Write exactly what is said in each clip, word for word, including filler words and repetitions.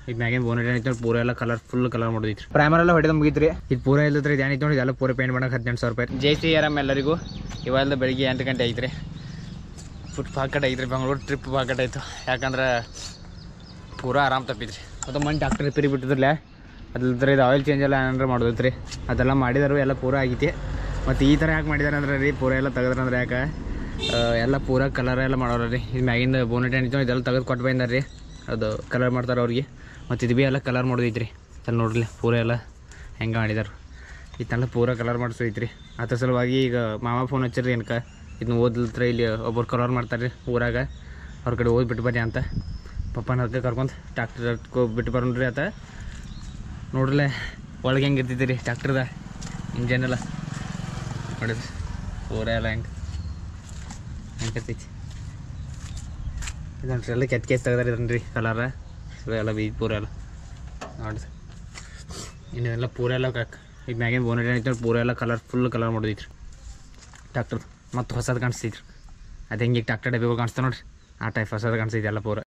ಈಗ ಮ್ಯಾಗಿನ ಬೋನೆಟ್ ಏನೈತೆ ನೋಡಿ ಪೂರ ಎಲ್ಲ ಕಲರ್ ಫುಲ್ ಕಲರ್ ಮಾಡೋದೈತ್ರಿ. ಪ್ರೈಮರ್ ಎಲ್ಲ ಹೊಡೆದ ಮುಗಿತ್ರಿ. ಇದು ಪೂರ ಇಲ್ಲದ್ರಿ ಇದು ಏನೈತೆ ನೋಡಿ ಇದೆಲ್ಲ ಪೂರ ಪೇಂಟ್ ಮಾಡೋಕೆ ಹದಿನೆಂಟು ಸಾವಿರ ರೂಪಾಯಿ. ಜೈ ಸಿ ಆರಾಮ್ ಎಲ್ಲರಿಗೂ. ಇವೆಲ್ಲ ಬೆಳಿಗ್ಗೆ ಎಂಟು ಗಂಟೆ ಐತ್ರಿ. ಫುಟ್ ಪಾಕೆಟ್ ಐತ್ರಿ. ಬೆಂಗಳೂರು ಟ್ರಿಪ್ ಪಾಕೆಟ್ ಆಯಿತು. ಯಾಕಂದ್ರೆ ಪೂರ ಆರಾಮ್ ತಪ್ಪಿದ್ರಿ. ಮತ್ತು ಮನೆ ಡಾಕ್ಟರ್ ರಿಪೇರಿ ಬಿಟ್ಟಿದ್ರಲ್ಲ ಅದ್ರ ಇದು ಆಯಿಲ್ ಚೇಂಜ್ ಎಲ್ಲ ಏನಾರ ಮಾಡೋದೈತ್ರಿ. ಅದೆಲ್ಲ ಮಾಡಿದಾರು ಎಲ್ಲ ಪೂರ ಆಗೈತಿ. ಮತ್ತು ಈ ಥರ ಯಾಕೆ ಮಾಡಿದಾರೆ ಅಂದ್ರೆ ರೀ ಪೂರ ಎಲ್ಲ ತೆಗೆದ್ರಂದ್ರೆ ಯಾಕೆ ಎಲ್ಲ ಪೂರ ಕಲರ್ ಎಲ್ಲ ಮಾಡೋರು ರೀ. ಇದು ಮ್ಯಾಗಿಂದ ಬೋನೆಟ್ ಏನಿತ್ತು ಇದೆಲ್ಲ ತೆಗೆದು ಕೊಟ್ಟು ಬಂದಾರ ರೀ. ಅದು ಕಲರ್ ಮಾಡ್ತಾರೆ ಅವ್ರಿಗೆ. ಮತ್ತು ಇದು ಭೀ ಎಲ್ಲ ಕಲರ್ ಮಾಡೋದೈತ್ರಿ. ಅಲ್ಲಿ ನೋಡ್ರಿ ಪೂರ ಎಲ್ಲ ಹೆಂಗೆ ಮಾಡಿದಾರೆ. ಇದನ್ನೆಲ್ಲ ಪೂರ ಕಲರ್ ಮಾಡಿಸೋದೈತ್ರಿ. ಅದ್ರ ಸಲುವಾಗಿ ಈಗ ಮಾಮ ಫೋನ್ ಹಚ್ಚಿರಿ ಏನಕ್ಕೆ ಇದನ್ನ ಓದ್ಲತ್ರ ಇಲ್ಲಿ ಒಬ್ಬರು ಕಲರ್ ಮಾಡ್ತಾರೆ ರೀ ಊರಾಗ. ಅವ್ರ ಕಡೆ ಓದಿ ಬಿಟ್ಟು ಬರ್ರಿ ಅಂತ ಪಪ್ಪನ ಅದಕ್ಕೆ ಕರ್ಕೊಂಡು ಟ್ಯಾಕ್ಟರ್ ಹತ್ಕೊ ಬಿಟ್ಟು ಬರೋಣ್ರಿ ಆತ. ನೋಡ್ರಲ್ಲೇ ಒಳಗೆ ಹೆಂಗೆ ಇರ್ತೈತಿ ರೀ ಟ್ಯಾಕ್ಟ್ರದ ಇಂಜನ್ ಎಲ್ಲ ನೋಡಿದ್ರಿ ಪೂರ ಎಲ್ಲ ಹೆಂಗೆ ಹೆಂಗೆ ಇರ್ತೈತಿ. ಇದನ್ರಿ ಎಲ್ಲ ಕೆತ್ತ ಕೆತ್ತ ತೆಗ್ದಾರ ಇದನ್ರಿ ಕಲರ ಎಲ್ಲ ಬೀಜ ಪೂರ ಎಲ್ಲ ನೋಡಿರಿ. ಇನ್ನೆಲ್ಲ ಪೂರ ಎಲ್ಲ ಈಗ ಮ್ಯಾಗಿನ ಬೋನೆಟ್ ಏನೈತೆ ಪೂರ ಎಲ್ಲ ಕಲರ್ ಫುಲ್ ಕಲರ್ ಮಾಡೋದೈತ್ರಿ ಟ್ಯಾಕ್ಟರ್ದು. ಮತ್ತು ಹೊಸದು ಕಾಣಿಸ್ತೈತ್ರಿ. ಅದು ಹೆಂಗೆ ಈಗ ಟ್ಯಾಕ್ಟರ್ ಡಬ್ಬಿಗಳು ಕಾಣಿಸ್ತಾ ನೋಡ್ರಿ ಆ ಟೈಪ್ ಹೊಸದು ಕಾಣಿಸ್ತೈತಿ ಎಲ್ಲ ಪೂರ.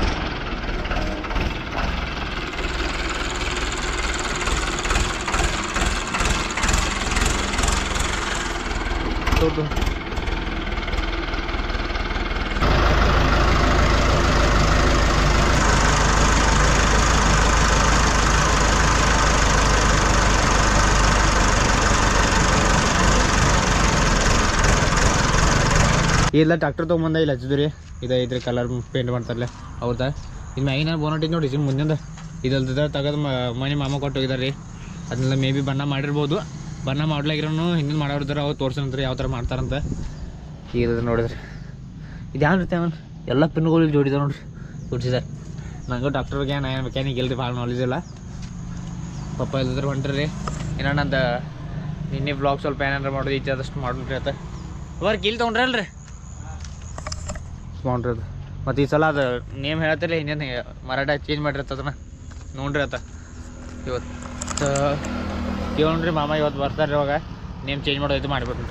ಇಲ್ಲ ಟ್ಯಾಕ್ಟರ್ ತೊಗೊಂಬಂದ ಇಲ್ಲಿ ಹಚ್ಚಿದ್ವಿ ರೀ. ಇದು ಐತ್ರಿ ಕಲರ್ ಪೇಂಟ್ ಮಾಡ್ತಾರಲ್ಲ ಅವ್ರದ. ಇದು ಮ್ಯಾಗಿನ ಬೋನೆಟ್ ಐತಿ ನೋಡಿ ಇದು ಮುಂದಿಂದ ಇದಲ್ದ ತೆಗೆದು ಮನೆ ಮಾಮ ಕೊಟ್ಟು ಹೋಗಿದಾರೆ ರೀ. ಅದನ್ನೆಲ್ಲ ಮೇ ಬಿ ಬಣ್ಣ ಮಾಡಿರ್ಬೋದು. ಬಣ್ಣ ಮಾಡ್ಲಾಗಿರೋನು ಹಿಂದಿನ ಮಾಡೋರಿದ್ದಾರೆ ಅವ್ರು ತೋರ್ಸಂತ್ರಿ ಯಾವ ಥರ ಮಾಡ್ತಾರಂತ. ಈಗ ನೋಡಿದ್ರಿ ಇದು ಯಾವ ರೀತಿ ಅವನು ಎಲ್ಲ ಪಿನ್ಗಳಿಗೆ ಜೋಡಿದ ನೋಡ್ರಿ ಜೋಡಿಸಿದಾರೆ. ನನಗೂ ಡಾಕ್ಟರ್ಗೆ ನಾನು ಮೆಕ್ಯಾನಿಕ್ ಇಲ್ರಿ ಭಾಳ ನಾಲೆಜ್ ಇಲ್ಲ. ಪಪ್ಪ ಇಲ್ಲದ್ರೆ ಹೊಂಟ್ರಿ ರೀ. ಏನೋ ನಂದು ನಿನ್ನೆ ಬ್ಲಾಗ್ ಸ್ವಲ್ಪ ಏನಾರು ಮಾಡೋದು ಇಚ್ಛೆ ಆದಷ್ಟು ಮಾಡೋಣ್ರಿ ಆತ. ವರ್ಕ್ ಇಲ್ಲಿ ತೊಗೊಂಡ್ರಿ ಅಲ್ರಿ ತೊಗೊಂಡ್ರಿ ಅದು. ಮತ್ತು ಈ ಸಲ ಅದು ನೇಮ್ ಹೇಳ್ತಿಲ್ಲ ಇನ್ನೇನು ಮರಾಠ ಚೇಂಜ್ ಮಾಡಿರತ್ತ ಅದನ್ನ ನೋಡ್ರಿ ಆತ. ಇವತ್ತು ಕೇಳ್ರಿ ಮಾಮ ಇವತ್ತು ಬರ್ತಾರೆ ಇವಾಗ ನೇಮ್ ಚೇಂಜ್ ಮಾಡೋದು ಮಾಡಿಬಿಟ್ರಿ.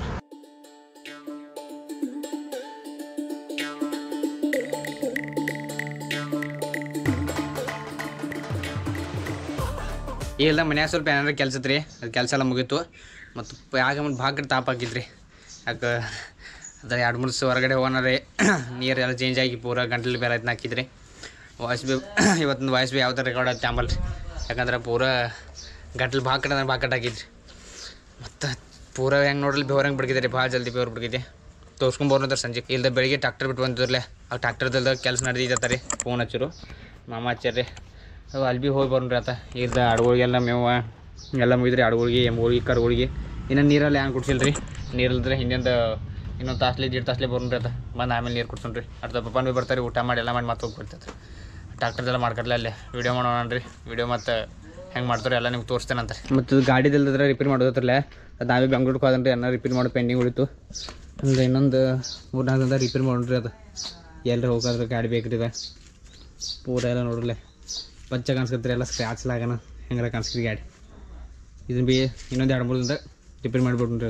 ಈಗೆಲ್ಲ ಮನ್ಯಾಗ ಸ್ವಲ್ಪ ಏನಾರು ಕೆಲಸ ಇತ್ತು ರೀ. ಅದು ಕೆಲಸ ಎಲ್ಲ ಮುಗೀತು. ಮತ್ತು ಯಾಕೆ ಒಂದು ಭಾಗ ತಾಪ ಹಾಕಿದ್ರಿ. ಯಾಕೆ ಅದ್ರ ಎರಡು ಮೂರು ದಿವಸ ಹೊರಗಡೆ ಹೋಗೋಣ ರೀ. ನೀರೆಲ್ಲ ಚೇಂಜ್ ಆಗಿ ಪೂರ ಗಂಟಲು ಬೇರೆ ಅದನ್ನ ಹಾಕಿದ್ರಿ. ವಾಯ್ಸ್ ಬಿ ಇವತ್ತಿನ ವಾಯ್ಸ್ ಬಿ ಯಾವ ಥರ ರೆಕಾರ್ಡ್ ಆಯ್ತು ಆಂಬಲ್ ರೀ. ಯಾಕಂದ್ರೆ ಪೂರ ಗಂಟಲು ಭಾಗ ಕಡೆ ಭಾಗ ಕಟ್ ಹಾಕಿದ್ರಿ. ಮತ್ತು ಪೂರ ಹೆಂಗೆ ನೋಡ್ರಿ ಬೆವ್ರಂಗೆ ಬಿಡ್ಕಿದ್ರಿ ಭಾಳ ಜಲ್ದಿ ಬೆವ್ರು ಬಿಡ್ಕಿದ್ದೆ. ತೋರ್ಸ್ಕೊಂಬೋರ್ನಂದ್ರೆ ಸಂಜೆ ಇಲ್ಲದ ಬೆಳಿಗ್ಗೆ ಟ್ಯಾಕ್ಟರ್ ಬಿಟ್ಟು ಬಂದಿದ್ರಲ್ಲೇ ಆ ಟ್ಯಾಕ್ಟರ್ದಲ್ದ ಕೆಲಸ ನಡೆದಿದ್ದ ರೀ. ಫೋನ್ ಹಚ್ಚಿರು ಮಾಮ ಹಚ್ಚಾರ್ರಿ. ಅವು ಅಲ್ಲಿ ಭೀ ಹೋಗಿ ಬರೋಣ್ರಿ ಆತ. ಇರ್ದ ಆಡುಗಳಿಗೆಲ್ಲ ಮೇವ ಎಲ್ಲ ಮುಗಿದ್ರಿ. ಆಡುಗಳಿಗೆ ಎಮ್ಗಳಿಗೆ ಕರುಗಳಿಗೆ ಇನ್ನೂ ನೀರಲ್ಲಿ ಹ್ಯಾಂಗೆ ಕುಡ್ಸಿಲ್ಲ ರೀ. ನೀರಲ್ದ್ರೆ ಹಿಂದಿಂದ ಇನ್ನೊಂದು ತಾಸ್ಲಿ ಎರಡು ತಾಸ್ಲಿ ಬರೋಣ್ರಿ ಆತ. ಬಂದು ಆಮೇಲೆ ನೀರು ಕುಡ್ಸೋಣ್ರಿ. ಅರ್ಧ ಪಪ್ಪನ ಭೀ ಬರ್ತಾರೆ ಊಟ ಮಾಡಿ ಎಲ್ಲ ಮಾಡಿ ಮತ್ತೆ ಹೋಗಿ ಬರ್ತೈತೆ. ಟ್ಯಾಕ್ಟರ್ದೆಲ್ಲ ಮಾಡ್ಕೊಡ್ಲ ಅಲ್ಲೇ ವೀಡಿಯೋ ಮಾಡೋಣ ರೀ. ವೀಡಿಯೋ ಮತ್ತು ಹೆಂಗೆ ಮಾಡ್ತಾರೆ ಎಲ್ಲ ನಿಮ್ಗೆ ತೋರಿಸ್ತೇನಂತ. ಮತ್ತು ಗಾಡಿದಲ್ದ್ರೆ ರಿಪೇರ್ ಮಾಡೋದತ್ರಲ್ಲ ಅದು ನಾವೇ ಬೆಂಗ್ಳೂರಿಗೆ ಹೋದಂದ್ರೆ ಎಲ್ಲ ರಿಪೇರ್ ಮಾಡೋ ಪೆಂಡಿಂಗ್ ಉಳಿತು. ಅಂದ್ರೆ ಇನ್ನೊಂದು ಮೂರು ನಾಲ್ಕು ದಿನದ ರಿಪೇರ್ ಮಾಡೋಣ್ರಿ ಅದು. ಎಲ್ಲರೂ ಹೋಗೋದ್ರೆ ಗಾಡಿ ಬೇಕ್ರಿ ಇದೆ ಪೂರ ಎಲ್ಲ ನೋಡ್ರಲ್ಲೇ ಪಚ್ಚ ಕಾಣಿಸ್ಕತ್ರಿ. ಎಲ್ಲ ಸ್ಕ್ರ್ಯಾಚ್ ಲಾಗನ ಹೆಂಗಾರ ಕಾಣಿಸ್ತೀವಿ ಗಾಡಿ. ಇದನ್ನ ಭೀ ಇನ್ನೊಂದು ಎರಡು ಮೂರು ದಿನದ ರಿಪೇರ್ ಮಾಡಿಬಿಡ್ರಿ.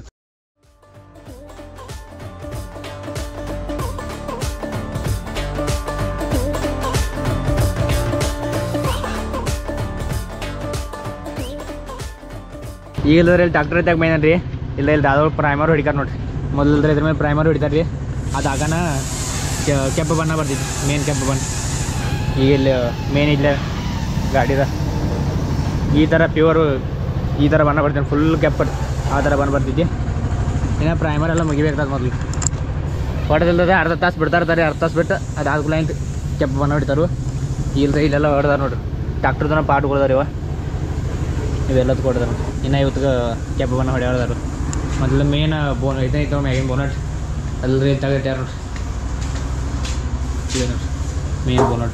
ಈಗ ಇಲ್ಲದ್ರೆ ಇಲ್ಲಿ ಟ್ಯಾಕ್ಟರ್ ಐತಾಗ ಮೇನ್ ರೀ. ಇಲ್ಲ ಇಲ್ಲಿ ದಾದವ್ರು ಪ್ರೈಮರ್ ಹೊಡಿತಾರೆ ನೋಡಿರಿ. ಮೊದಲಿದ್ರೆ ಇದ್ರ ಮೇಲೆ ಪ್ರೈಮರ್ ಹೊಡಿತಾರೆ ರೀ. ಅದು ಆಗಾನ ಕೆಂಪು ಬಣ್ಣ ಬರ್ತಿತ್ತು ಮೇನ್ ಕೆಂಪು ಬಣ್ಣ. ಈಗ ಇಲ್ಲಿ ಮೇನ್ ಇಲ್ಲೇ ಗಾಡಿದ ಈ ಥರ ಪ್ಯೂರು ಈ ಥರ ಬಣ್ಣ ಬರ್ತೀನಿ ಫುಲ್ ಕೆಂಪು ಆ ಥರ ಬಣ್ಣ ಬರ್ತಿದ್ದೆ. ಇನ್ನು ಪ್ರೈಮರ್ ಎಲ್ಲ ಮುಗಿಬೇಕಾದ ಮೊದಲು ಹೊಡೆದಿಲ್ಲದೆ ಅರ್ಧ ತಾಸು ಬಿಡ್ತಾ ಇರ್ತಾರೆ. ಅರ್ಧ ತಾಸು ಬಿಟ್ಟು ಅದು ಆದ್ಕೂಲ ಹಿಂಗೆ ಕೆಂಪು ಬಣ್ಣ ಹೊಡಿತಾರು. ಇಲ್ಲ ಇಲ್ಲೆಲ್ಲ ಹೊಡೆದಾರ ನೋಡ್ರಿ. ಟ್ಯಾಕ್ಟರ್ದನ ಪಾಟ್ಗಳದಾರ ಇವ ಇವೆಲ್ಲದು ಕೊಡ್ದಾರ. ಇನ್ನು ಇವತ್ತಿಗೆ ಕೆಂಪು ಬಣ್ಣ ಹೊಡೆಯೋದಾರು. ಮೊದಲು ಮೇನ್ ಬೋನ್ ಇದೈತೆ ಮ್ಯಾಗಿನ ಬೋನಟ್ ಅಲ್ಲರಿ ತಗಟ್ಯಾರ ನೋಡ್ರಿ. ಇದೆ ನೋಡ್ರಿ ಮೇನ್ ಬೋನಟ್.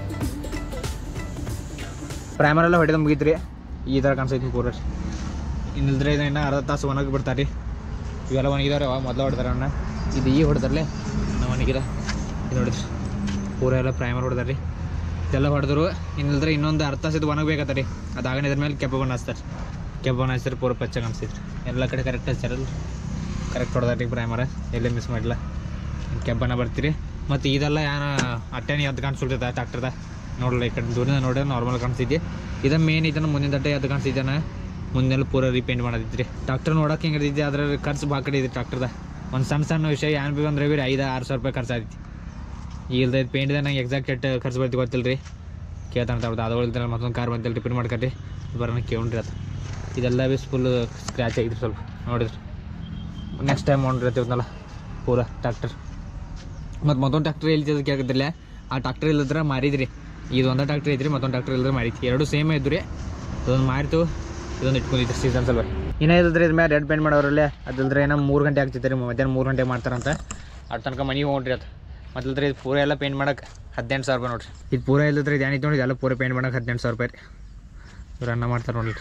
ಪ್ರೈಮರ್ ಎಲ್ಲ ಹೊಡೆದ ಮುಗಿದ್ರಿ. ಈ ಥರ ಕಾಣಿಸ್ತೈತಿ ಪೂರ ಇನ್ನಿಲ್ದ್ರೆ ಇದನ್ನ ಅರ್ಧ ತಾಸು ಒಣಗಿ ಬಿಡ್ತಾರೆ ರೀ. ಇವೆಲ್ಲ ಒಣಗಿದಾರೆ ಮೊದಲು ಹೊಡೆದಾರ ಅಣ್ಣ. ಇದು ಈಗ ಹೊಡೆದಾರಲ್ಲೇ ನಾವು ಒಣಗಿದ ಇದು ನೋಡಿದ್ರಿ ಪೂರ ಎಲ್ಲ ಪ್ರೈಮರ್ ಹೊಡೆದಾರ ರೀ. ಇದೆಲ್ಲ ಹೊಡೆದ್ರು ಇನ್ನಿಲ್ದ್ರೆ ಇನ್ನೊಂದು ಅರ್ಧ ತಾಸು ಇದು ಒಣಗಬೇಕತ್ತ ರೀ. ಅದಾಗಣ ಇದ್ರ ಮೇಲೆ ಕೆಬ್ಬ ಬಣ್ಣ ಹಚ್ತಾರೆ. ಕೆಬ್ಬ ಬಣ್ಣ ಹಚ್ತಾರೆ ಪೂರ ಪಚ್ಚ ಕಾಣಿಸ್ತೈತ್ರಿ. ಎಲ್ಲ ಕಡೆ ಕರೆಕ್ಟ್ ಹಚ್ಚಾರಲ್ಲ, ಕರೆಕ್ಟ್ ಹೊಡೆದಾರ ರೀ ಪ್ರೈಮರ, ಎಲ್ಲೇ ಮಿಸ್ ಮಾಡಿಲ್ಲ. ಕೆಬ್ಬ ಬಣ್ಣ ಬರ್ತೀರಿ. ಮತ್ತು ಇದೆಲ್ಲ ಏನು ಅಟ್ಟೆನೇ ಎದ್ದು ಕಾಣಿಸ್ಬಿಡ್ತೈತೆ ಟ್ಯಾಕ್ಟರ್ದ ನೋಡಲ್ಲ. ಈ ಕಡೆ ದೂರಿಂದ ನೋಡಿದ್ರೆ ನಾರ್ಮಲ್ ಕಾಣಿಸ್ತಿದ್ದೆ. ಇದು ಮೇನ್ ಇದನ್ನು ಮುಂದಿನ ದಟ್ಟೆ ಎದ್ದು ಕಾಣಿಸ್ತಿದ್ದಾನೆ. ಮುಂದೆಲ್ಲ ಪೂರ ರೀಪೇಂಟ್ ಮಾಡೋದಿದ್ರಿ. ಟ್ಯಾಕ್ಟರ್ ನೋಡೋಕೆ ಹಿಂಗೆ ಇದ್ದಿದ್ದೆ, ಅದ್ರ ಖರ್ಚು ಭಾಳ ಕಡೆ ಇದೆ ಟ್ಯಾಕ್ಟರ್ದ. ಒಂದು ಸಣ್ಣ ಸಣ್ಣ ವಿಷಯ ಏನು ಭೀ ಅಂದ್ರೆ ಬೀರಿ ಐದು ಆರು ಸಾವಿರ ರೂಪಾಯಿ ಖರ್ಚಾಗೈತಿ. ಇಲ್ದ ಇದು ಪೇಂಟ್ದ ನಂಗೆ ಎಕ್ಸಾಕ್ಟ್ ಎಷ್ಟು ಖರ್ಚು ಬರ್ತಿ ಗೊತ್ತಿಲ್ಲ ರೀ. ಕೇಳ್ತಾನೆ ತಗೊಳ್ದು ಅದು ಉಳಿದ್ರೆ ಮತ್ತೊಂದು ಕಾರ್ ಬಂತಿಲ್ಲ ರಿಪೇರ್ ಮಾಡ್ಕೊರಿ ಬರೋಣ ಕೇಳ್ರಿ. ಅದು ಇದೆಲ್ಲ ಬಿ ಫುಲ್ ಸ್ಕ್ರ್ಯಾಚ್ ಆಗಿದ್ರಿ ಸ್ವಲ್ಪ ನೋಡಿದ್ರಿ. ನೆಕ್ಸ್ಟ್ ಟೈಮ್ ನೋಡಿರ್ತೀವಲ್ಲ ಪೂರ ಟ್ಯಾಕ್ಟರ್. ಮತ್ತು ಮತ್ತೊಂದು ಟ್ಯಾಕ್ಟ್ರ್ ಎಲ್ಲಿ ಕೇಳ್ತಿಲ್ಲ. ಆ ಟ್ಯಾಕ್ಟ್ರ್ ಇಲ್ಲದ್ರೆ ಮಾರಿದ್ರಿ. ಇದು ಒಂದೇ ಟ್ಯಾಕ್ಟ್ರ್ ಐತ್ರಿ, ಮತ್ತೊಂದು ಟ್ಯಾಕ್ಟ್ರ್ ಇಲ್ಲದ್ರೆ ಮಾರಿತಿ. ಎರಡು ಸೇಮ್ ಇದ್ದು ರೀ. ಅದೊಂದು ಮಾರಿತು, ಇದೊಂದು ಇಟ್ಕೊಂಡಿದ್ರಿ ಸೀಸನ್ ಸ್ವಲ್ಪ. ಇನ್ನೂ ಇಲ್ಲದ್ರಿ ಇದ್ರ ಮೇಲೆ ರೆಡ್ ಪೇಂಟ್ ಮಾಡೋರಲ್ಲೇ ಅದಿಲ್ಲದ್ರೆ ಏನೋ ಮೂರು ಗಂಟೆ ಆಗ್ತಿತ್ತು ರೀ. ಮಧ್ಯಾಹ್ನ ಮೂರು ಗಂಟೆ ಮಾಡ್ತಾರಂತ. ಅದ್ರ ತನಕ ಮನೆಗೆ ಹೋಗ್ರಿ. ಅದು ಮೊದಲ್ರಿ ಇದು ಪೂರ ಎಲ್ಲ ಪೇಂಟ್ ಮಾಡೋಕೆ ಹದಿನೆಂಟು ಸಾವಿರ ರೂಪಾಯಿ ನೋಡಿರಿ. ಇದು ಪೂರ ಇಲ್ಲದ್ರಿ ಇದು ಏನಿತ್ತು ನೋಡಿ, ಎಲ್ಲ ಪೂರ ಪೇಂಟ್ ಮಾಡೋಕೆ ಹದಿನೆಂಟು ಸಾವಿರ ರೂಪಾಯಿ ರೀ. ಇವ್ರು ಅನ್ನ ಮಾಡ್ತಾರೆ ನೋಡಿರಿ.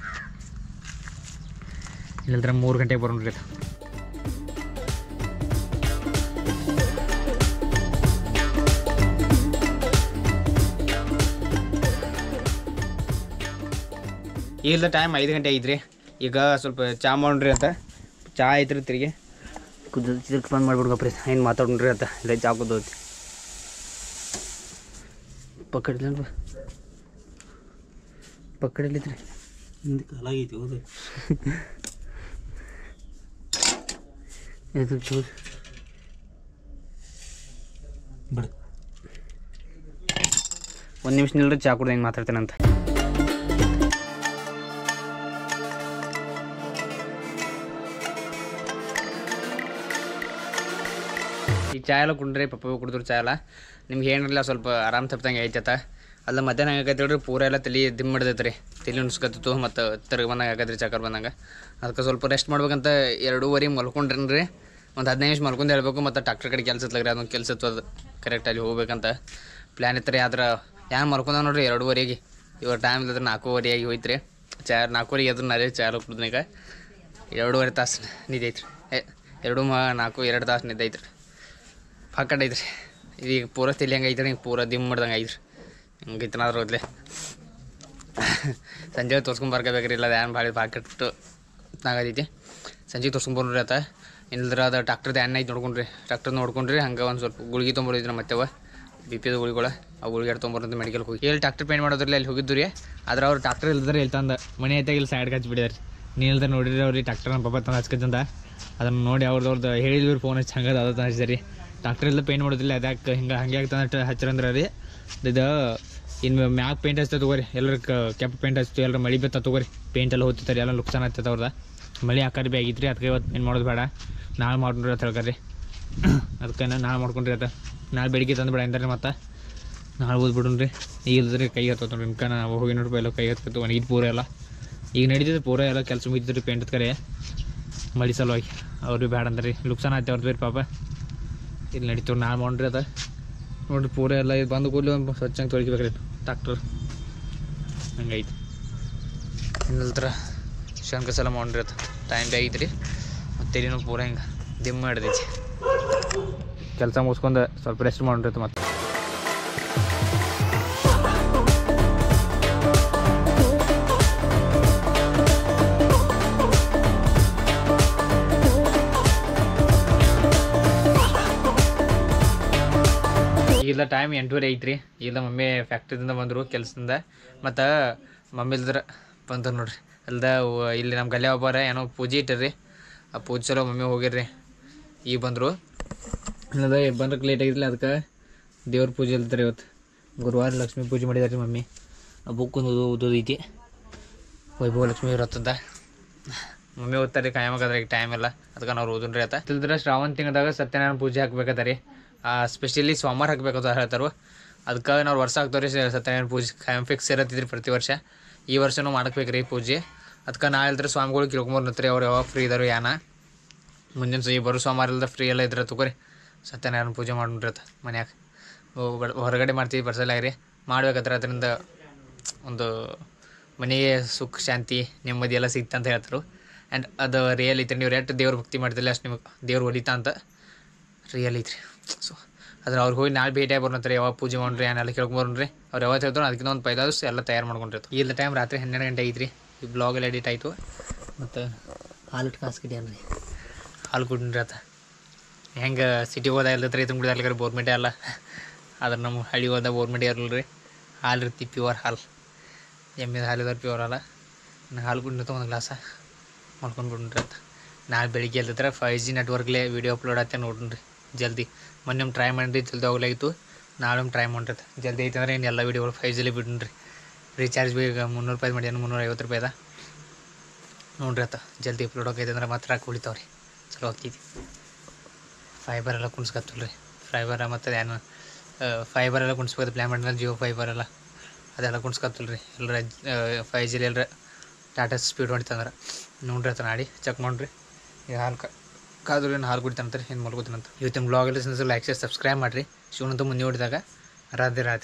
ಇಲ್ಲಂದ್ರೆ ಮೂರು ಗಂಟೆಗೆ ಬರೋಣ್ರಿ. ಅದು ಈಗದ ಟೈಮ್ ಐದು ಗಂಟೆ ಐತ್ರಿ. ಈಗ ಸ್ವಲ್ಪ ಚಾ ಮಾಡೋಣ್ರಿ ಅಂತ. ಚಾ ಐತ್ರಿ ತಿರುಗಿ ಕುದ್ದು ಚಿದಕ್ಕೆ ಬಂದು ಮಾಡ್ಬಿಡ್ಬೇಕ್ರಿ. ಏನು ಮಾತಾಡೋಣ್ರಿ ಅಂತ ಇಲ್ಲ ಚಾ ಕುದ್ದೋತಿ ಪಕ್ಕಡಿಲ್ಲ ಪಕ್ಕಡಿಲಿದ್ರಿ ಹಿಂದೆ ಕಾಲಾಗೈತಿ ಹೋದ ಚೂ ಬಿಡ ಒಂದು ನಿಮಿಷ ನಿಲ್ರಿ, ಚಾ ಕುಡ್ದು ಹೆಂಗೆ ಮಾತಾಡ್ತೇನೆ ಅಂತ. ಈ ಚಾ ಎಲ್ಲ ಕುಂಡ್ರಿ ಪಪ್ಪ ಕುಡಿದ್ರು ಚಾ ಎಲ್ಲ ನಿಮ್ಗೆ ಏನಿರಲಿಲ್ಲ ಸ್ವಲ್ಪ ಆರಾಮ್ ತಪ್ಪದಂಗೆ ಐತತ. ಅಲ್ಲ ಮಧ್ಯಾಹ್ನ ಆಗೈತೆ ಹೇಳ್ರಿ ಪೂರ ಎಲ್ಲ ತಲೆ ದಿಮ್ ಹಿಡ್ದೈತೆ ರೀ. ತಲೆ ಉಣ್ಸ್ಕತ್ತಿತ್ತು ಮತ್ತು ತಿರ್ಗಿ ಬಂದಂಗೆ ಆಗೈತೆ ರೀ ಚಕ್ಕರ್ ಬಂದಂಗೆ. ಅದಕ್ಕೆ ಸ್ವಲ್ಪ ರೆಸ್ಟ್ ಮಾಡ್ಬೇಕಂತ ಎರಡೂವರೆಗೆ ಮಲ್ಕೊಂಡ್ರಿ. ಒಂದು ಹದಿನೈದು ನಿಮಿಷ ಮಲ್ಕೊಂಡು ಹೇಳ್ಬೇಕು. ಮತ್ತು ಡಾಕ್ಟರ್ ಕಡೆ ಕೆಲಸ ಇತ್ತಲ್ರಿ, ಅದೊಂದು ಕೆಲಸ ಇತ್ತು, ಅದು ಕರೆಕ್ಟಾಗಿ ಹೋಗ್ಬೇಕಂತ ಪ್ಲ್ಯಾನ್ ಇತ್ತು ರೀ. ಆದ್ರೆ ಏನು ಮಲ್ಕೊಂಡ ನೋಡ್ರಿ ಎರಡೂವರೆಗೆ. ಇವಾಗ ಟೈಮ್ ಇಲ್ಲದ್ರೆ ನಾಲ್ಕೂವರೆಯಾಗಿ ಹೋಯ್ತು ರೀ. ಚಾ ನಾಲ್ಕೂವರೆಗೆ ಎದ್ರು ನರಿ ಚಾ ಕುಡ್ದನೀಗ ಎರಡೂವರೆ ತಾಸು ನಿದ್ದೈತ್ರಿ. ಏ ಎರಡು ಮಾ ನಾಲ್ಕು ಎರಡು ತಾಸು ನಿದ್ದೈತ್ರಿ. ಪಾಕಡ್ ಐತ್ರಿ. ಇದೀಗ ಪೂರ ತಲೆ ಹಂಗೆ ಐತ್ರಿ. ಹಿಂಗೆ ಪೂರ ದಿಮ್ ಮಾಡ್ದಂಗೆ ಐತ್ರಿ. ಹಿಂಗೆ ಇತ್ತನಾದ್ರೂ ಹೋದ್ಲೆ ಸಂಜೆ ತೋರ್ಸ್ಕೊಂಡು ಬರ್ಕೋಬೇಕ್ರಿ. ಇಲ್ಲ ಏನು ಭಾಳ ಪಾಕೆಟ್ಟು ಆಗೈತಿ. ಸಂಜೆಗೆ ತೋರ್ಸ್ಕೊಂಬರ್ರಿ ಆತ. ಇಲ್ಲದ್ರೆ ಅದು ಡಾಕ್ಟರ್ದು ಎಣ್ಣೆ ಐತೆ ನೋಡ್ಕೊಂಡ್ರಿ. ಡಾಕ್ಟರ್ ನೋಡ್ಕೊಂಡ್ರಿ. ಹಂಗೆ ಒಂದು ಸ್ವಲ್ಪ ಗುಳಿಗೆ ತೊಗೊಂಬರಿದ್ರಿ ಮತ್ತೆವ ಬಿ ಪಿದು ಗುಳಿಗಳು. ಆ ಗುಳಿಗೆ ಎರಡು ತೊಗೊಂಬರಂತ ಮೆಡಿಕಲ್ ಹೋಗಿ ಎಲ್ಲಿ ಡಾಕ್ಟರ್ ಪೇಂಟ್ ಮಾಡೋದ್ರಲ್ಲಿ ಅಲ್ಲಿ ಹೋಗಿದ್ದು ರೀ. ಆದ್ರೆ ಅವ್ರು ಡಾಕ್ಟರ್ ಇಲ್ದ್ರೆ ಇಲ್ಲಿ ತಂದು ಮನೆ ಐತಾಗ ಇಲ್ಲಿ ಸೈಡ್ಗೆ ಹಚ್ಚಿಬಿಡಿದಾರೆ. ನೀವು ಇಲ್ದ್ರೆ ನೋಡಿರಿ ಅವ್ರಿಗೆ ಡಾಕ್ಟರ್ ನಮ್ಮ ಪಾಪ ತಂದು ಹಚ್ಕತ್ತಂದ. ಅದನ್ನು ನೋಡಿ ಅವ್ರದ್ದು ಹೇಳಿದ್ರು ಫೋನ್ ಹಚ್ಚಿ ಹಂಗದ ಅದು ಹಚ್ಚಿದೆ ರೀ. ಡಾಕ್ಟರ್ ಎಲ್ಲ ಪೇಂಟ್ ಮಾಡೋದಿಲ್ಲ. ಅದಕ್ಕೆ ಹಿಂಗೆ ಹಂಗೆ ಆಗ್ತಂದ್ರೆ ಹಚ್ಚರಂದ್ರೆ ರೀ. ಇದು ಇನ್ನು ಮ್ಯಾಗ ಪೇಂಟ್ ಹಚ್ತಾ ತೊಗೋರಿ. ಎಲ್ಲರ ಕೆಂಪು ಪೇಂಟ್ ಹಚ್ತು, ಎಲ್ಲರೂ ಮಳೆ ಬತ್ತ ತೊಗೋರಿ. ಪೇಂಟ್ ಎಲ್ಲ ಹೋಗ್ತಿರ್ತಾರೆ, ಎಲ್ಲ ನುಕ್ಸಾನ ಆಗ್ತೈತೆ ಅವ್ರದ್ದು. ಮಳೆ ಹಾಕೋದು ಭೀ ಆಗಿತ್ತು ರೀ. ಅದಕ್ಕೆ ಇವತ್ತು ಏನು ಮಾಡೋದು ಬೇಡ, ನಾಳೆ ಮಾಡ್ಕೊಂಡ್ರಿ ಅಂತ ಹೇಳ್ಕರಿ. ಅದಕ್ಕೆ ನಾಳೆ ಮಾಡ್ಕೊಂಡ್ರಿ ಅಂತ ನಾಳೆ ಬೆಳಿಗ್ಗೆ ತಂದು ಬೇಡ ಎಂದ್ರೆ ಮತ್ತೆ ನಾಳೆ ಓದ್ಬಿಡ್ರಿ. ಈಗ ಇಲ್ದ್ರೆ ಕೈ ಹತ್ತೋತ ನೋಡ್ರಿ. ಇನ್ಕ ನಾವು ಹೋಗಿ ನೋಡ್ರಿ ಎಲ್ಲ ಕೈ ಹತ್ಕೊತು ಒಣಗಿದ್ದು ಪೂರ ಎಲ್ಲ. ಈಗ ನಡೀತಿದ್ದು ಪೂರ ಎಲ್ಲ ಕೆಲಸ ಮುಗಿತಿದ್ರಿ ಪೇಂಟ್ ಕರೆ ಮಳೆ ಸಲುವಾಗಿ. ಅವ್ರು ಭೀ ಬೇಡ ಅಂದ್ರಿ, ನುಕ್ಸಾನ ಆಯ್ತು ಅವ್ರದ್ದು ಬೇರೆ ಪಾಪ. ಇಲ್ಲಿ ನಡೀತೀವಿ ನಾಳೆ ಮಾಡ್ರಿ ಅದ ನೋಡಿರಿ. ಪೂರ ಎಲ್ಲ ಇದು ಬಂದು ಕೂಡಲಿ ಒಂದು ಸ್ವಚ್ಛಂಗೆ ತೊಳಿಬೇಕ್ರಿ ಡಾಕ್ಟ್ರ್. ಹಂಗೈತಿ ಇನ್ನಲ್ತ್ರ ಶಂಕ ಸಲ ಮಾಡ್ರಿ ಅದು ಟೈಮ್ ಭೀ ಆಗೈತೆ ರೀ. ಮತ್ತು ತಲೆನೂ ಪೂರ ಹಿಂಗೆ ದಿಮ್ಮ ಹಿಡ್ದೈತಿ. ಕೆಲಸ ಮುಗಿಸ್ಕೊಂಡು ಸ್ವಲ್ಪ ರೆಸ್ಟ್ ಮಾಡ್ರಿ ಮತ್ತು ಇಲ್ಲ ಟೈಮ್ ಎಂಟೂವರೆ ಐತ್ರಿ. ಇಲ್ಲ ಮಮ್ಮಿ ಫ್ಯಾಕ್ಟ್ರಿದಿಂದ ಬಂದರು ಕೆಲಸದಿಂದ. ಮತ್ತು ಮಮ್ಮಿ ಇಲ್ದ್ರೆ ಬಂದರು ನೋಡ್ರಿ. ಅಲ್ದ ಇಲ್ಲಿ ನಮ್ಮ ಗಲ್ಲೆ ಒಬ್ಬರ ಏನೋ ಪೂಜೆ ಇಟ್ಟಿರಿ. ಆ ಪೂಜೆ ಸಲ ಮಮ್ಮಿ ಹೋಗಿರ್ರಿ. ಈಗ ಬಂದರು. ಇಲ್ಲದ ಬಂದ್ರಕ್ಕೆ ಲೇಟ್ ಆಗಿರಲಿಲ್ಲ. ಅದಕ್ಕೆ ದೇವ್ರ ಪೂಜೆ ಇಲ್ತಾರೆ ಇವತ್ತು. ಗುರುವಾರ ಲಕ್ಷ್ಮೀ ಪೂಜೆ ಮಾಡಿದಾರೆ ರೀ ಮಮ್ಮಿ. ಆ ಬುಕ್ಕೊಂದು ಓದೋದೈತಿ ವೈಭವ ಲಕ್ಷ್ಮೀ ವ್ರತದ. ಮಮ್ಮಿ ಓದ್ತಾರೆ ಕಾಯಮಾಗದ್ರೆ ಈಗ ಟೈಮ್ ಇಲ್ಲ. ಅದಕ್ಕೆ ನಾವು ಓದನ್ರಿ ಆತ. ಇಲ್ದ್ರೆ ಶ್ರಾವಣ ತಿಂಗಳದಾಗ ಸತ್ಯನಾರಾಯಣ ಪೂಜೆ ಹಾಕ್ಬೇಕತ್ತ ರೀ. ಸ್ಪೆಷಲಿ ಸೋಮವಾರ ಹಾಕ್ಬೇಕಂತ ಹೇಳ್ತಾರೆ. ಅದಕ್ಕೆ ನಾವು ವರ್ಷ ಆಗ್ತಾವೆ ರೀ ಸತ್ಯನಾರಾಯಣ ಪೂಜೆ ಖಾಯಂ ಫಿಕ್ಸ್ ಇರತ್ತಿದ್ರಿ ಪ್ರತಿ ವರ್ಷ. ಈ ವರ್ಷನೂ ಮಾಡಬೇಕು ರೀ ಪೂಜೆ. ಅದಕ್ಕೆ ನಾ ಇಲ್ದ್ರೆ ಸ್ವಾಮಿಗಳು ಕೇಳ್ಕೊಂಬರ್ನತ್ರಿ ಅವ್ರು ಯಾವಾಗ ಫ್ರೀ ಇದಾರು ಯಾನ ಮುಂದಿನ ಸ ಈ ಬರೋ ಸೋಮವಾರ ಇಲ್ದ ಫ್ರೀ ಎಲ್ಲ ಇದ್ರೆ ತಗೋರಿ ಸತ್ಯನಾರಾಯಣ ಪೂಜೆ ಮಾಡ್ಬಿಟ್ರತ್ತ ಮನ್ಯಾಗ. ಹೊರಗಡೆ ಮಾಡ್ತೀವಿ ಬರ್ಸಲ್ಲ ರೀ ಮಾಡ್ಬೇಕತ್ರ. ಅದರಿಂದ ಒಂದು ಮನೆಗೆ ಸುಖ ಶಾಂತಿ ನೆಮ್ಮದಿ ಎಲ್ಲ ಸಿಗ್ತಾ ಅಂತ ಹೇಳ್ತಾರೆ. ಆ್ಯಂಡ್ ಅದು ರಿಯಲ್ ಐತ್ರಿ. ನೀವು ಎಷ್ಟು ದೇವ್ರ ಭಕ್ತಿ ಮಾಡ್ತಿಲ್ಲ ಅಷ್ಟು ನಿಮಗೆ ದೇವ್ರು ಹೊಲಿತಾ ಅಂತ ರಿಯಲ್ ಐತ್ರಿ. ಸೊ ಅದ್ರ ಅವ್ರಿಗೆ ಹೋಗಿ ನಾಳೆ ಭೇಟಿಯಾಗಿ ಬರ್ನತ್ತಾರೆ, ಯಾವಾಗ ಪೂಜೆ ಮಾಡ್ರಿ ಏನೆಲ್ಲ ಕೇಳ್ಕೊಂಬರ್ರಿ. ಅವ್ರು ಯಾವತ್ತು ಹೇಳ್ತಾರೆ ಅದಕ್ಕಿಂತ ಒಂದು ಪೈದಾಸ್ ಎಲ್ಲ ತಯಾರು ಮಾಡ್ಕೊಂಡಿರ್ತಾರೆ. ಇಲ್ಲ ಟೈಮ್ ರಾತ್ರಿ ಹನ್ನೆರಡು ಗಂಟೆ ಐತ್ರಿ. ಈ ಬ್ಲಾಗ್ ಎಲ್ಲ ಎಡಿಟ್ ಆಯಿತು. ಮತ್ತು ಹಾಲು ಕಾಸ್ಕಿಡಿ ಅನ್ರಿ ಹಾಲು ಕುಡ್ರಿ ಆತ ಹೆಂಗೆ ಸಿಟಿ ಹೋದ ಇಲ್ಲತ್ರಿ ತುಂಬ ಕುಡಿದಾರ್ಲಿಕ್ಕೆ ಬೋರ್ಮೆಂಟೇ ಅಲ್ಲ. ಆದ್ರೆ ನಮ್ಮ ಹಳ್ಳಿ ಹೋದ ಬೋರ್ಮೆಂಟ್ ಇರಲ್ಲ ರೀ. ಹಾಲು ಇರ್ತಿ ಪ್ಯೂರ್ ಹಾಲು, ಎಮ್ಮೆದ ಹಾಲು ಇದಾರೆ ಪ್ಯೂರ್ ಅಲ್ಲ. ನಾನು ಹಾಲು ಕುಡಿತ ಒಂದು ಗ್ಲಾಸ ಮಾಡ್ಕೊಂಡು ಬಿಡ್ರಿ ಅಂತ. ನಾಳೆ ಬೆಳಿಗ್ಗೆ ಎಲ್ದಿದ್ರೆ ಫೈವ್ ಜಿ ನೆಟ್ವರ್ಕ್ಲೇ ವೀಡಿಯೋ ಅಪ್ಲೋಡ್ ಆಗ್ತೇ ನೋಡ್ರಿ ಜಲ್ದಿ. ಮೊನ್ನೆ ಟ್ರೈ ಮಾಡಿರಿ ಜಲ್ದಿ ಹೋಗ್ಲಾಗಿತ್ತು. ನಾಳೆ ಟ್ರೈ ಮಾಡಿರಿ ಜಲ್ದಿ ಐತೆ ಅಂದ್ರೆ ಏನು ಎಲ್ಲ ವೀಡಿಯೋಗಳು ಫೈವ್ ಜಿಲಿ ಬಿಡ್ರಿ. ರೀಚಾರ್ಜ್ ಭೀ ಈಗ ಮುನ್ನೂರು ರೂಪಾಯಿ ಮಾಡಿ ಮುನ್ನೂರ ಐವತ್ತು ರೂಪಾಯಿ ಅದ ನೋಡ್ರಿ ಆತ. ಜಲ್ದಿ ಅಪ್ಲೋಡ್ ಆಗೈತೆ ಅಂದ್ರೆ ಮಾತ್ರ ಕುಳಿತಾವ್ರಿ ಚಲೋ ಹೋಗ್ತೈತಿ. ಫೈಬರ್ ಎಲ್ಲ ಕುಣಿಸ್ಕತ್ತಲ್ಲ ರೀ. ಫೈಬರ ಮತ್ತು ಏನು ಫೈಬರ್ ಎಲ್ಲ ಕುಣಿಸ್ಬೇಕು ಪ್ಲ್ಯಾನ್ ಮಾಡಿದ್ರೆ ಜಿಯೋ ಫೈಬರ್ ಎಲ್ಲ ಅದೆಲ್ಲ ಕುಣಿಸ್ಕತ್ತಲ್ಲ ರೀ. ಎಲ್ಲರ ಫೈವ್ ಜಿಲಿ ಎಲ್ಲರ ಟಾಟಾ ಸ್ಪೀಡ್ ಹೊಡಿತಂದ್ರೆ ನೋಡ್ರಿ ಆತ ನಾಡಿ ಚೆಕ್ ಮಾಡಿರಿ. ಈಗ ಹಾಲು ಕಾದ್ರು ಏನು ಹಾಲು ಕುಡಿತಾನಂತಾರೆ ಏನು ಮಲ್ಕೋತೀನಂತ. ಇವತ್ತಿನ ಬ್ಲಾಗ್ ಎಲ್ಲ ಲೈಕ್ ಶೇರ್ ಸಬ್ಸ್ಕ್ರೈಬ್ ಮಾಡಿರಿ. ಶಿವನಂತ ಮುಂದೆ ನೋಡಿದಾಗ ರಾಧೆ ರಾಧೆ.